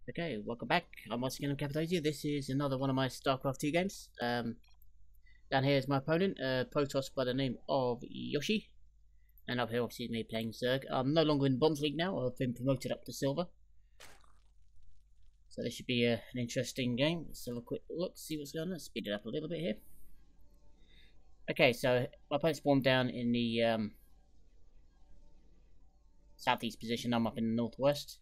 Okay, welcome back. I'm once again Capitasia. This is another one of my Starcraft 2 games. Down here is my opponent, Protoss by the name of Yoshi. And up here obviously is me playing Zerg. I'm no longer in Bronze League now, I've been promoted up to Silver. So this should be an interesting game. Let's have a quick look, see what's going on. Let's speed it up a little bit here. Okay, so my opponent spawned down in the southeast position. I'm up in the northwest.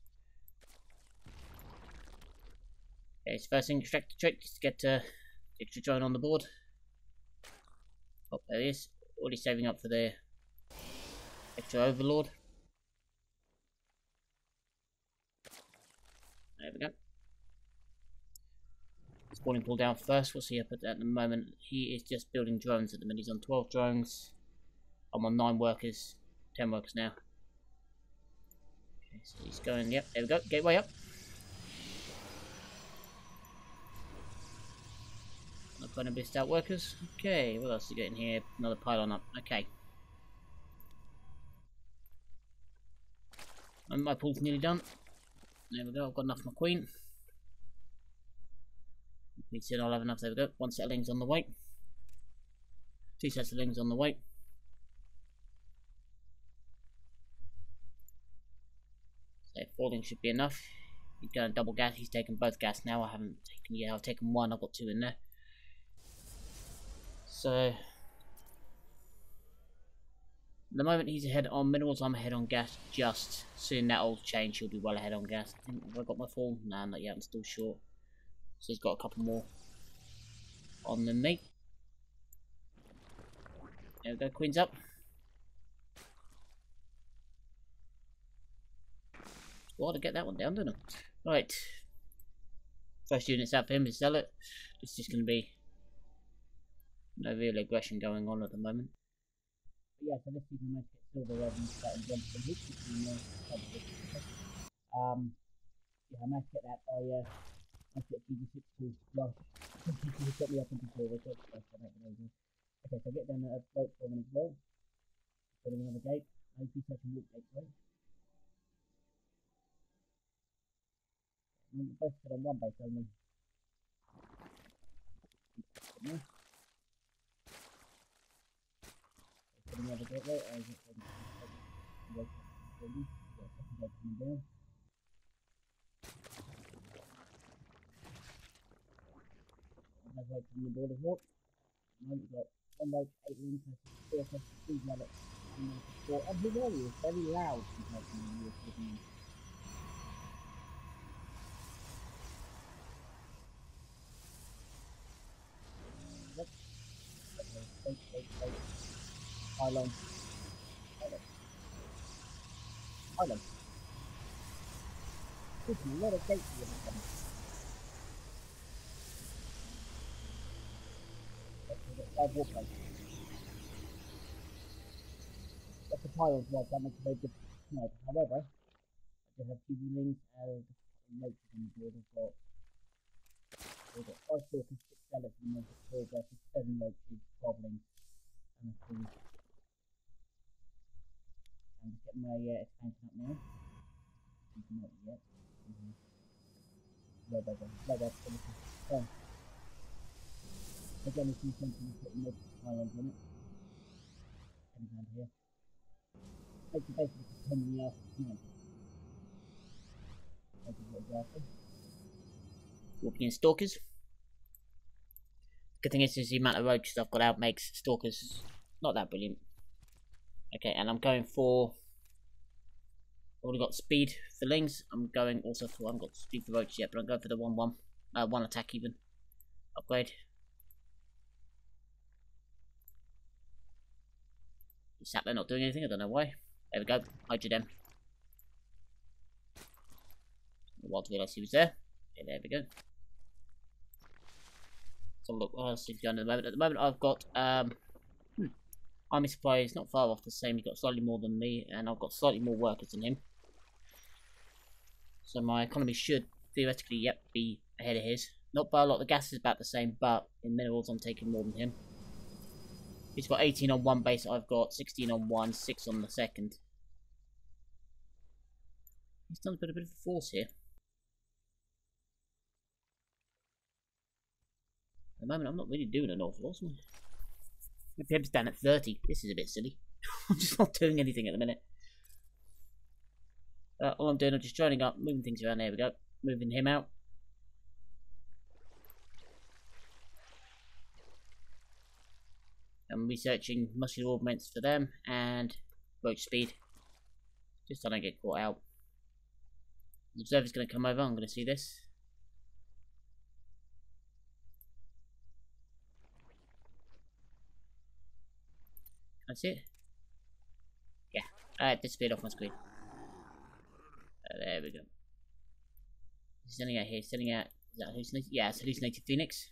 Okay, so first thing, extract the trick, just to get extra drone on the board. Oh, there he is. Already saving up for the extra overlord. There we go. Spawning pool down first. We'll see up at the moment. He is just building drones at the minute. He's on 12 drones. I'm on 9 workers. 10 workers now. Okay, so he's going, yep, there we go. Gateway up. Not going to be stout workers. Okay, what else are you getting here? Another pylon up. Okay. And my pool's nearly done. There we go. I've got enough for my queen. We said I'll have enough. There we go. 1 set of lings on the way. 2 sets of lings on the way. So 4 lings should be enough. He's going double gas. He's taken both gas now. I haven't taken yet. I've taken 1. I've got 2 in there. So at the moment he's ahead on minerals. I'm ahead on gas. Just soon that'll change. He'll be well ahead on gas. I think, have I got my full? No, not yet. I'm still short. So he's got a couple more on than me. There we go, queen's up. Well, to get that one down, don't I? Right. First unit's out for him to sell it. It's just going to be no real aggression going on at the moment. But yeah, so this season I managed to get silver rather than starting jump from hoops. Yeah, I managed to get that by I get GG6 to last. He got me up into silver, so that's amazing. Okay, so I get down a boat forming as well. Put in another gate. I see such a loop gate, right? And the both put on 1 base only. Put another gateway. I get second gate coming down. I've got from the board as well. Now we've got 1 boat, 8 lings, 4 plus 2 rabbits, and 4. And his area is very loud compared to the European. Pylon. Pylon. There's a lot of gates here. That's the pylon block, that makes a very good snipe. However, I do have 2 lings and roaches on the board. We've got 5 stalkers, 6 skeletons, and 4 versus 7 roaches, 12 lings, and a 3. I'm just getting my expansion up now. Not yet. So, again, if you think you put more pylons on it, comes down here. Makes it basically a pain in the ass to snipe. Walking in stalkers. Good thing is the amount of roaches I've got out makes stalkers not that brilliant. Okay, and I'm going for. Already got speed for lings. I'm going also for. I haven't got speed for roaches yet, but I'm going for the 1-1. 1 attack even. Upgrade. He's sat there not doing anything. I don't know why. There we go. Hide you them. Wild to realise he was there. Okay, there we go. So look, what else is going on at the moment? At the moment, I've got army supplies not far off the same. He's got slightly more than me, and I've got slightly more workers than him. So my economy should theoretically, yep, be ahead of his. Not by a lot. The gas is about the same, but in minerals, I'm taking more than him. He's got 18 on 1 base. I've got 16 on 1, 6 on the second. He's done a bit of a force here. the moment, I'm not really doing an awful lot. My PM's down at 30. This is a bit silly. I'm just not doing anything at the minute. All I'm doing, I'm just joining up, moving things around. There we go. Moving him out. I'm researching muscular augments for them and roach speed. Just so I don't get caught out. The observer's going to come over. I'm going to see this. Can I see it? Yeah. Disappeared off my screen. There we go. He's sending out here. He's sending out. Is that hallucinated? Yeah, it's hallucinated phoenix.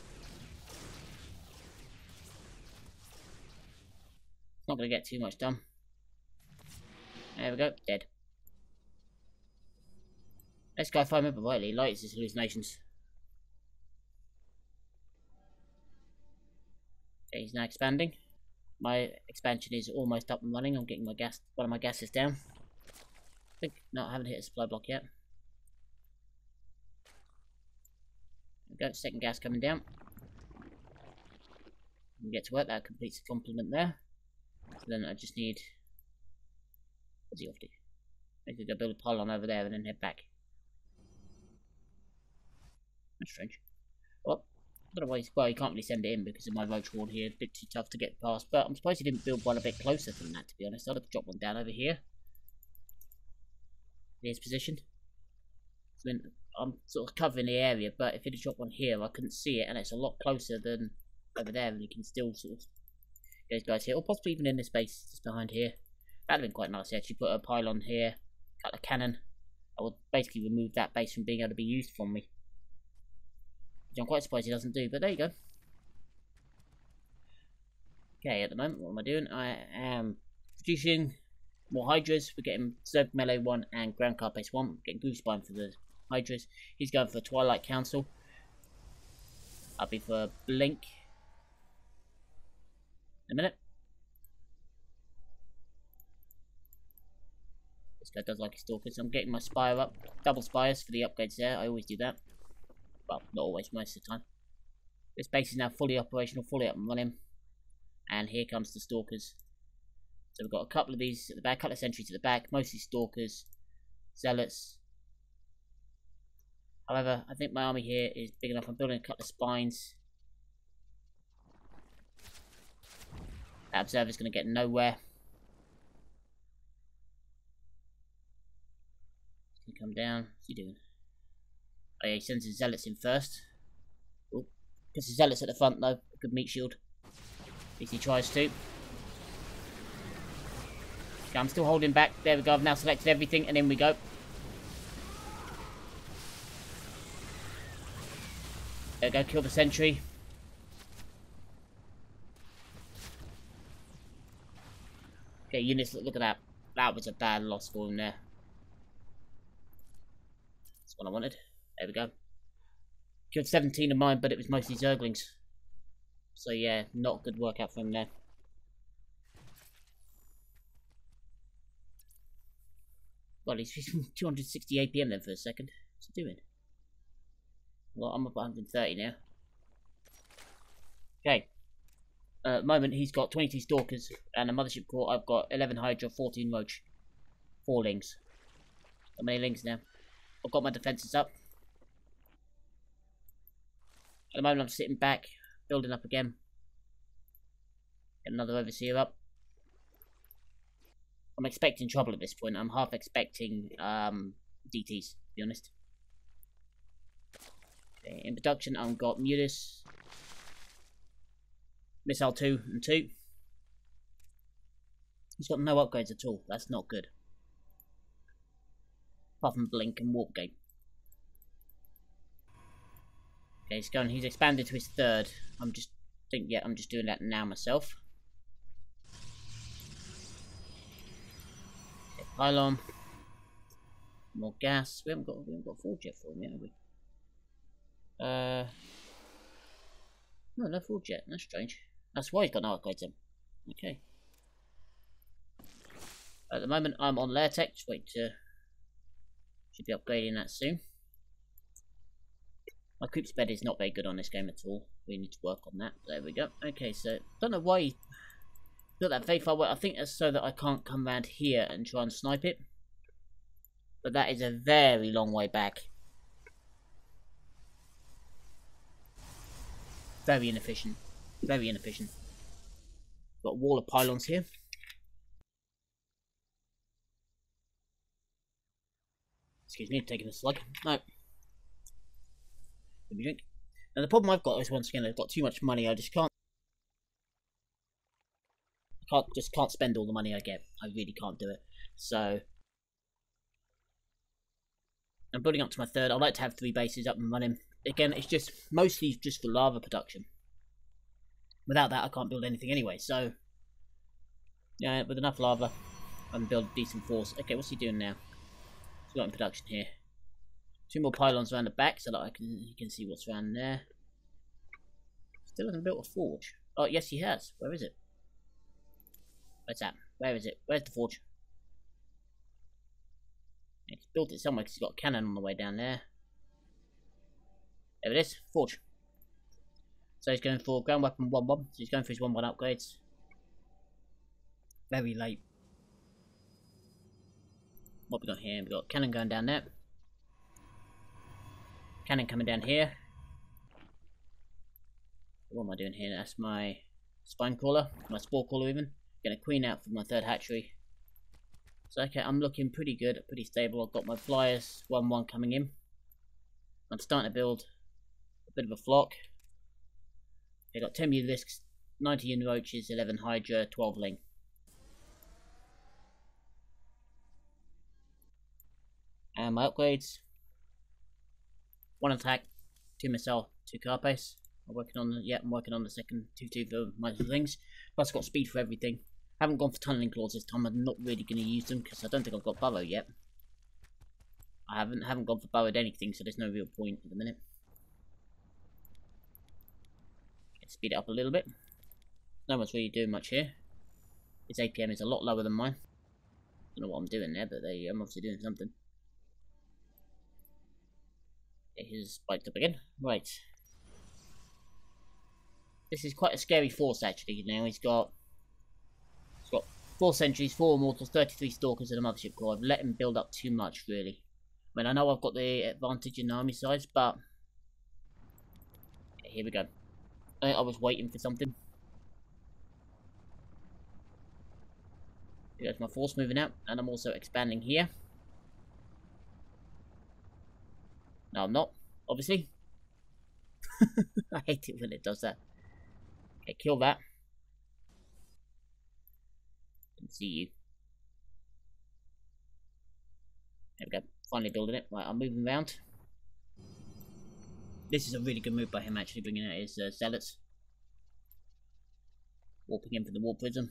Not going to get too much done. There we go. Dead. Let's go if I remember rightly. Lights his hallucinations. Okay, he's now expanding. My expansion is almost up and running. I'm getting my gas. One of my gases down. No, I haven't hit a supply block yet. There we go. Second gas coming down. We get to work. That completes the complement there. So then I just need. What's he off to? I could go build a pylon over there and then head back. That's strange. Well, I don't know why. Well, you can't really send it in because of my roach ward here. A bit too tough to get past. But I'm surprised he didn't build one a bit closer than that, to be honest. I'd have dropped one down over here. In his position. So then I'm sort of covering the area, but if he'd have dropped one here, I couldn't see it, and it's a lot closer than over there, and you can still sort of get those guys here, or possibly even in this base just behind here. That'd have been quite nice. He actually put a pylon here, cut a cannon. I would basically remove that base from being able to be used from me. Which I'm quite surprised he doesn't do, but there you go. Okay, at the moment, what am I doing? I am producing more Hydras. We're getting Zerg Melee 1 and Ground Carapace 1. We're getting Goosebine for the Hydras. He's going for Twilight Council. I'll be for Blink. In a minute. This guy does like his Stalkers. I'm getting my Spire up. Double Spires for the upgrades there. I always do that. Well, not always, most of the time. This base is now fully operational, fully up and running. And here comes the Stalkers. So we've got a couple of these at the back, a couple of sentries at the back, mostly Stalkers, Zealots. However, I think my army here is big enough. I'm building a couple of spines. That observer's going to get nowhere. He's going to come down. What's he doing? Oh yeah, he sends his Zealots in first. Oh, puts his Zealots at the front though. A good meat shield. At least he tries to. Okay, I'm still holding back. There we go. I've now selected everything, and in we go. There we go. Kill the sentry. Okay, units. Look at that. That was a bad loss for him there. That's what I wanted. There we go. Killed 17 of mine, but it was mostly Zerglings. So yeah, not good workout for him there. Well, he's 260 APM then for a second. What's he doing? Well, I'm up 130 now. Okay. At the moment, he's got 22 Stalkers and a Mothership Core. I've got 11 Hydra, 14 Roach. 4 Lings. How many Lings now? I've got my defences up. At the moment, I'm sitting back, building up again. Get another Overseer up. I'm expecting trouble at this point. I'm half expecting DTs, to be honest. Okay, in production, I've got Mutus, Missile 2 and 2. He's got no upgrades at all. That's not good. Apart from Blink and Warp Gate. Okay, he's going. He's expanded to his third. I'm just doing that now myself. Okay, pylon. More gas. We haven't got forge yet for him yet, have we? No forge yet. That's strange. That's why he's got no upgrades then. Okay. At the moment, I'm on layer tech. Just wait to. Should be upgrading that soon. My creep spread is not very good on this game at all. We need to work on that. There we go. Okay, so don't know why he built that very far away. I think that's so that I can't come around here and try and snipe it. But that is a very long way back. Very inefficient. Very inefficient. Got a wall of pylons here. Excuse me, taking a slug. No. Let me drink. Now the problem I've got is, once again, I've got too much money. I just can't spend all the money I get. I really can't do it. So I'm building up to my third. I'd like to have 3 bases up and running. Again, it's just mostly just for lava production. Without that, I can't build anything anyway. So yeah, with enough lava, I can build a decent force. Okay, what's he doing now? He's got in production here. 2 more pylons around the back so that you can see what's around there. Still hasn't built a forge. Oh yes, he has. Where is it? Where's that? Where is it? Where's the forge? He's built it somewhere because he's got a cannon on the way down there. There it is. Forge. So he's going for ground weapon 1-1. So he's going for his 1-1 upgrades. Very late. What we got here? We got cannon going down there. Cannon coming down here. What am I doing here? That's my spine crawler. My spore crawler even. Get a queen out for my 3rd hatchery. So okay, I'm looking pretty good, pretty stable. I've got my flyers 1-1 coming in. I'm starting to build a bit of a flock. I got 10 mutalisks, 90 roaches, 11 hydra, 12 ling. And my upgrades: 1 attack, 2 missile, 2 carapace. I'm working on the second 2-2 for my things. Plus I've got speed for everything. Haven't gone for tunneling claws this time. I'm not really going to use them because I don't think I've got burrow yet. I haven't gone for burrowed anything, so there's no real point at the minute. Let's speed it up a little bit. No one's really doing much here. His APM is a lot lower than mine. Don't know what I'm doing there, but I'm obviously doing something. Okay, he's spiked up again. Right. This is quite a scary force actually. Now he's got 4 sentries, 4 immortals, 33 stalkers, and a mothership core. I've let him build up too much, really. I mean, I know I've got the advantage in the army size, but okay, here we go. I was waiting for something. Here's my force moving out, and I'm also expanding here. No, I'm not, obviously. I hate it when it does that. Okay, kill that. Didn't see you. There we go. Finally building it. Right, I'm moving around. This is a really good move by him, actually, bringing out his zealots. Warping in for the warp prism.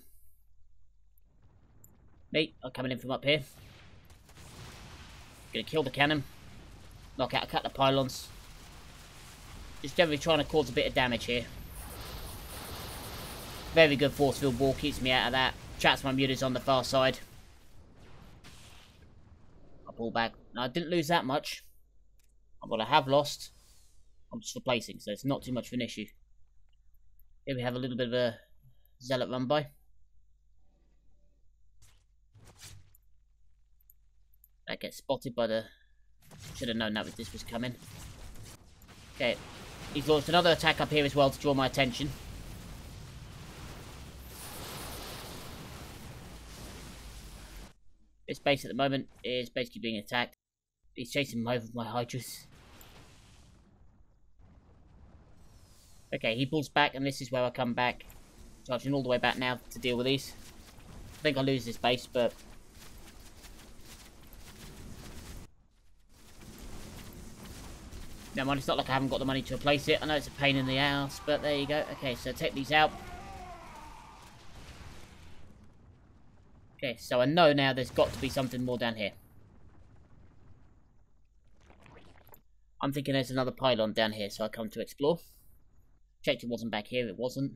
Me, I'm coming in from up here. Gonna kill the cannon. Knock out a couple of pylons. Just generally trying to cause a bit of damage here. Very good force field wall, keeps me out of that. Traps my mutas on the far side. I'll pull back. Now, I didn't lose that much. What I have lost, I'm just replacing, so it's not too much of an issue. Here we have a little bit of a zealot run by. That gets spotted by the... Should have known that this was coming. Okay, he's launched another attack up here as well to draw my attention. This base at the moment is basically being attacked. He's chasing me over with my hydras. Okay, he pulls back, and this is where I come back. Charging all the way back now to deal with these. I think I'll lose this base, but... Never mind, it's not like I haven't got the money to replace it. I know it's a pain in the ass, but there you go. Okay, so take these out. Okay, so I know now there's got to be something more down here. I'm thinking there's another pylon down here, so I come to explore. Checked it wasn't back here, it wasn't.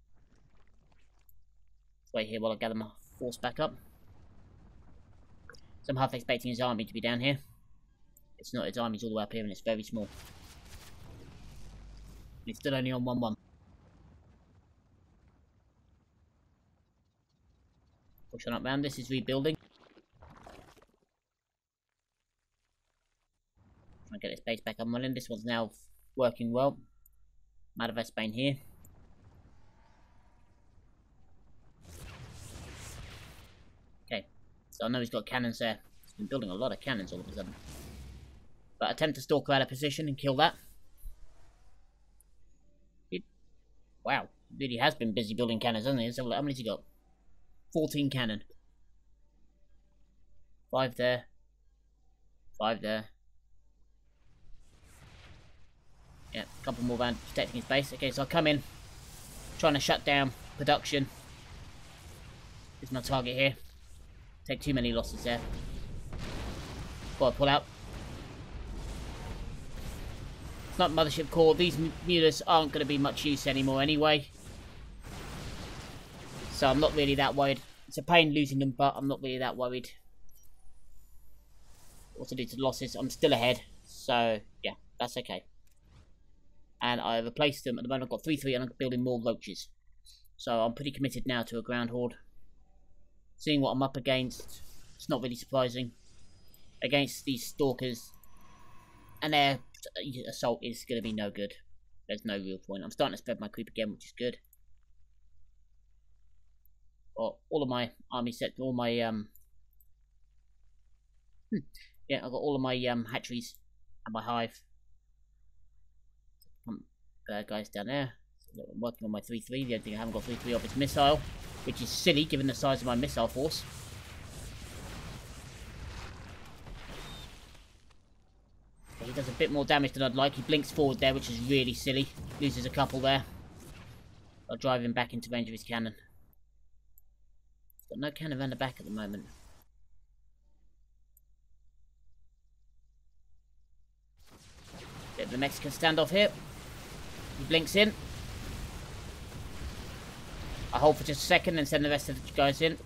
Let's wait here while I gather my force back up. So I'm half expecting his army to be down here. It's not, his army's all the way up here and it's very small. He's still only on 1-1. Pushing up round. This is rebuilding. Trying to get this base back up and running. This one's now working well. I'm out of Spain here. Okay, so I know he's got cannons there. He's been building a lot of cannons all of a sudden. But attempt to stalk her out of position and kill that. Wow, he really has been busy building cannons, hasn't he? So how many's he got? 14 cannon. 5 there. 5 there. Yeah, a couple more around protecting his base. Okay, so I'll come in. Trying to shut down production. This is my target here. Take too many losses there. Gotta pull out. It's not Mothership Core. These mutas aren't going to be much use anymore anyway. So I'm not really that worried. It's a pain losing them, but I'm not really that worried. Also due to the losses, I'm still ahead. So, yeah, that's okay. And I replaced them. At the moment I've got 3-3 and I'm building more roaches. So I'm pretty committed now to a ground horde. Seeing what I'm up against, it's not really surprising. Against these stalkers, and their assault is going to be no good. There's no real point. I'm starting to spread my creep again, which is good. Got all of my army set, all my yeah, I've got all of my hatcheries and my hive. Guys down there. So I'm working on my 3-3. The only thing I haven't got 3-3 of is missile, which is silly given the size of my missile force. He does a bit more damage than I'd like. He blinks forward there, which is really silly. Loses a couple there. I'll drive him back into range of his cannon. He's got no cannon around the back at the moment. Bit of the Mexican standoff here. He blinks in. I hold for just a second and send the rest of the guys in.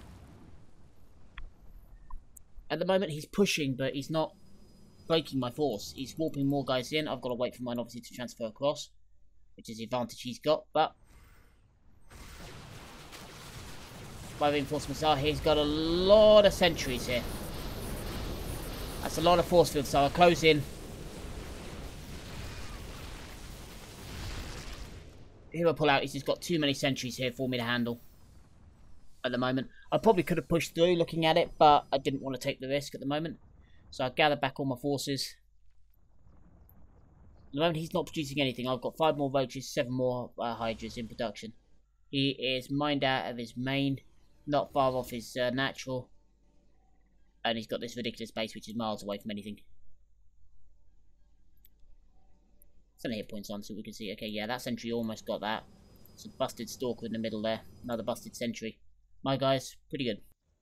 At the moment he's pushing, but he's not breaking my force. He's warping more guys in. I've got to wait for mine obviously to transfer across, which is the advantage he's got, but my reinforcements are here. He's got a lot of sentries here. That's a lot of force field, so I'll close in. Here I'll pull out. He's just got too many sentries here for me to handle at the moment. I probably could have pushed through looking at it, but I didn't want to take the risk at the moment. So I gathered back all my forces. At the moment he's not producing anything. I've got 5 more roaches, 7 more hydras in production. He is mined out of his main, not far off his natural. And he's got this ridiculous base which is miles away from anything. Send the hit points on so we can see. Okay, yeah, that sentry almost got that. It's a busted stalker in the middle there. Another busted sentry. My guys, pretty good.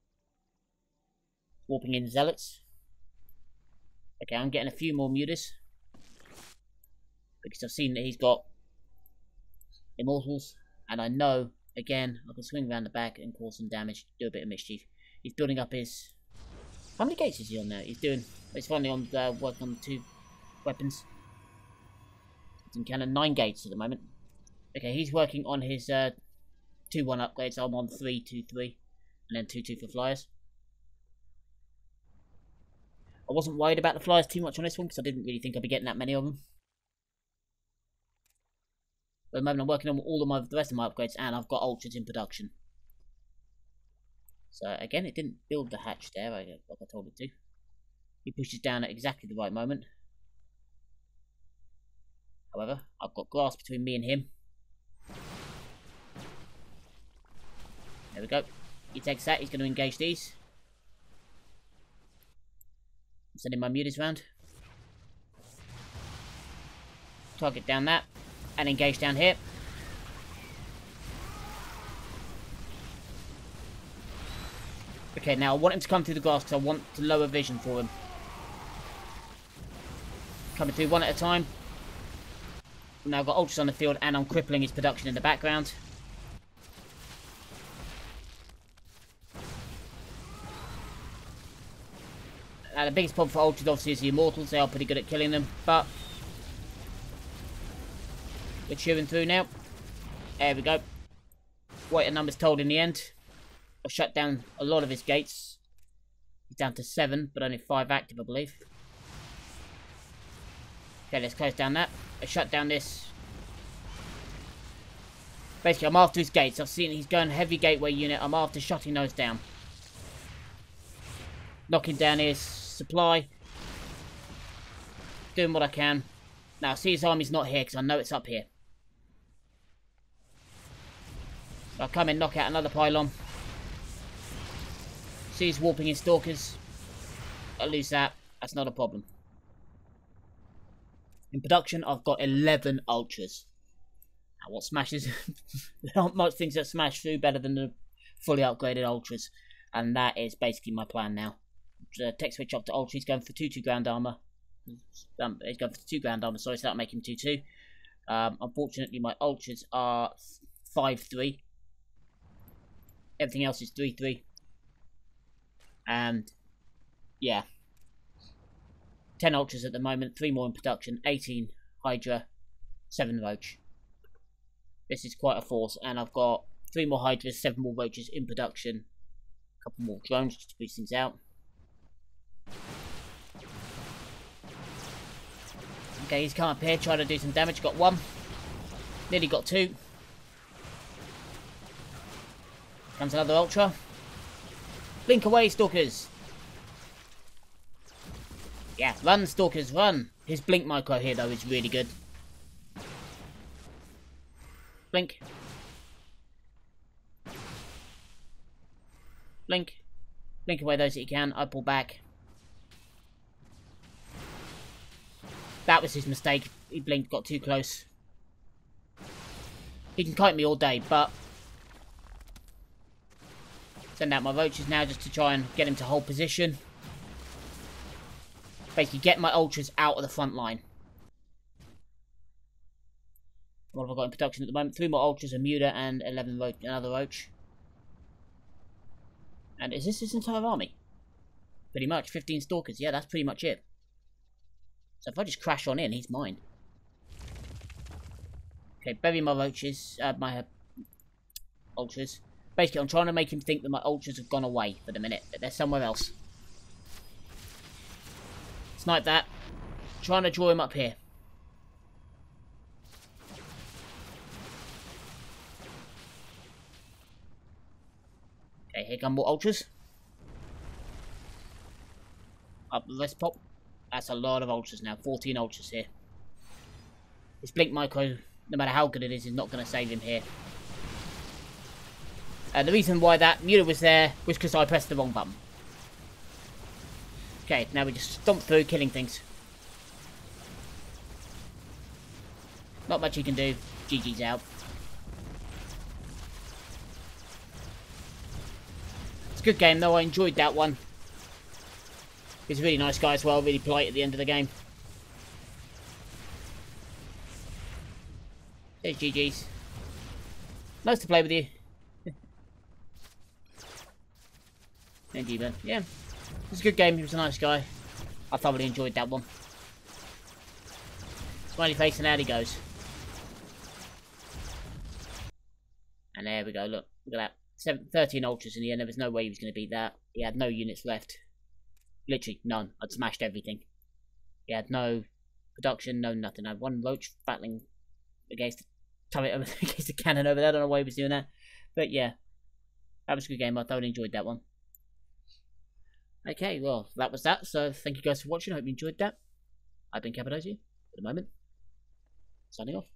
Warping in zealots. Okay, I'm getting a few more mutas. Because I've seen that he's got immortals. And I know, again, I can swing around the back and cause some damage. Do a bit of mischief. He's building up his... How many gates is he on now? He's finally on working on 2 weapons. Cannon 9 gates at the moment. Okay, he's working on his 2-1 upgrades. I'm on 3-2-3 and then 2-2 for flyers. I wasn't worried about the flyers too much on this one because I didn't really think I'd be getting that many of them. But at the moment I'm working on all of the rest of my upgrades and I've got ultras in production. So again, it didn't build the hatch there like I told it to. He pushes down at exactly the right moment. However, I've got grass between me and him. There we go. He takes that. He's going to engage these. I'm sending my mutas round. Target down that. And engage down here. Okay, now I want him to come through the grass because I want to lower vision for him. Coming through one at a time. Now I've got ultras on the field and I'm crippling his production in the background. Now the biggest problem for ultras obviously is the immortals. They are pretty good at killing them, but We're chewing through now. There we go. Quite a number's told in the end. I've shut down a lot of his gates. He's down to 7, but only 5 active, I believe. Okay, let's close down that. I shut down this. Basically, I'm after his gates. I've seen he's going heavy gateway unit. I'm after shutting those down. Knocking down his supply. Doing what I can. Now, I see his army's not here because I know it's up here. I'll come in, knock out another pylon. See he's warping his stalkers. I'll lose that. That's not a problem. In production, I've got 11 ultras. Now, what smashes? There aren't much things that smash through better than the fully upgraded ultras. And that is basically my plan now. Tech switch up to ultra. He's going for 2-2 ground armor. He's going for 2 ground armor, sorry, so that'll make him 2-2. Unfortunately, my ultras are 5-3. Everything else is 3-3. And, yeah. 10 ultras at the moment, 3 more in production, 18 Hydra, 7 Roach. This is quite a force, and I've got 3 more Hydras, 7 more Roaches in production. A couple more drones just to boost things out. Okay, he's come up here, trying to do some damage. Got 1. Nearly got 2. Comes another Ultra. Blink away, Stalkers. Yeah, run, Stalkers, run. His blink micro here, though, is really good. Blink. Blink. Blink away those that you can. I pull back. That was his mistake. He blinked, got too close. He can kite me all day, but... Send out my Roaches now just to try and get him to hold position. Basically, get my Ultras out of the front line. What have I got in production at the moment? 3 more Ultras, a Muta, and 11 another Roach. And is this his entire army? Pretty much. 15 Stalkers. Yeah, that's pretty much it. So if I just crash on in, he's mine. Okay, bury my Roaches, my Ultras. Basically, I'm trying to make him think that my Ultras have gone away for the minute, that they're somewhere else. Snipe that. Trying to draw him up here. Okay, here come more Ultras. Up the rest pop. That's a lot of Ultras now. 14 Ultras here. This blink micro, no matter how good it is not going to save him here. The reason why that Muta was there was because I pressed the wrong button. Okay, now we just stomp through, killing things. Not much he can do. GG's out. It's a good game though, I enjoyed that one. He's a really nice guy as well, really polite at the end of the game. There's GG's. Nice to play with you. Thank you, man. Yeah, it was a good game. He was a nice guy. I thoroughly enjoyed that one. Smiley face and out he goes. And there we go. Look at that. 13 Ultras in the end. There was no way he was going to beat that. He had no units left. Literally none. I'd smashed everything. He had no production, no nothing. I had 1 Roach battling against the turret against the cannon over there. I don't know why he was doing that. But yeah, that was a good game. I thoroughly enjoyed that one. Okay, well, that was that. So, thank you guys for watching. I hope you enjoyed that. I've been Cappadocia for the moment. Signing off.